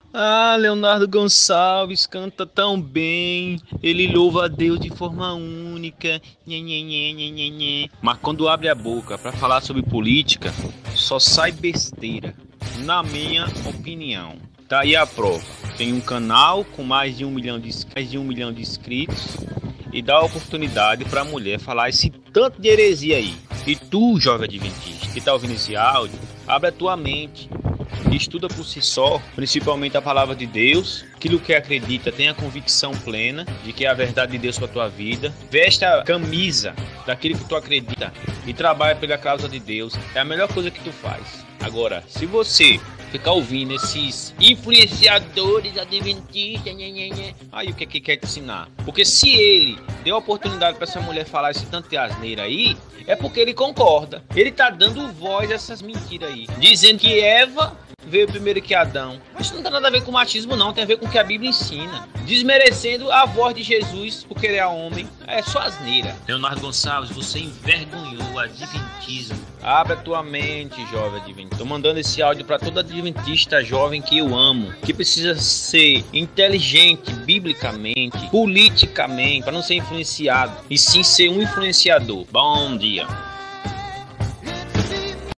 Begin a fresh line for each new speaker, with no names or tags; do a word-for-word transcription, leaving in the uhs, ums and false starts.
Ah, Leonardo Gonçalves canta tão bem, ele louva a Deus de forma única, nhe, nhe, nhe, nhe, nhe, nhe. Mas quando abre a boca para falar sobre política, só sai besteira, na minha opinião. Tá aí a prova. Tem um canal com mais de um milhão de, mais de um milhão de inscritos e dá oportunidade para a mulher falar esse tanto de heresia aí. E tu, jovem adventista, que tá ouvindo esse áudio, abre a tua mente. Estuda por si só, principalmente a palavra de Deus, aquilo que acredita, tenha convicção plena de que é a verdade de Deus para a tua vida, veste a camisa daquilo que tu acredita e trabalha pela causa de Deus, é a melhor coisa que tu faz. Agora, se você ficar ouvindo esses influenciadores adventistas, nhê, nhê, nhê, aí o que é que quer te ensinar? Porque se ele deu a oportunidade para essa mulher falar esse tanto de asneira aí, é porque ele concorda. Ele tá dando voz a essas mentiras aí, dizendo que Eva veio primeiro que Adão. Isso não tem nada a ver com machismo não, tem a ver com o que a Bíblia ensina. Desmerecendo a voz de Jesus porque ele é homem. É só asneira. Leonardo Gonçalves, você envergonhou o adventismo. Abre a tua mente, jovem adventista. Tô mandando esse áudio para todo adventista jovem que eu amo, que precisa ser inteligente biblicamente, politicamente, para não ser influenciado, e sim ser um influenciador. Bom dia.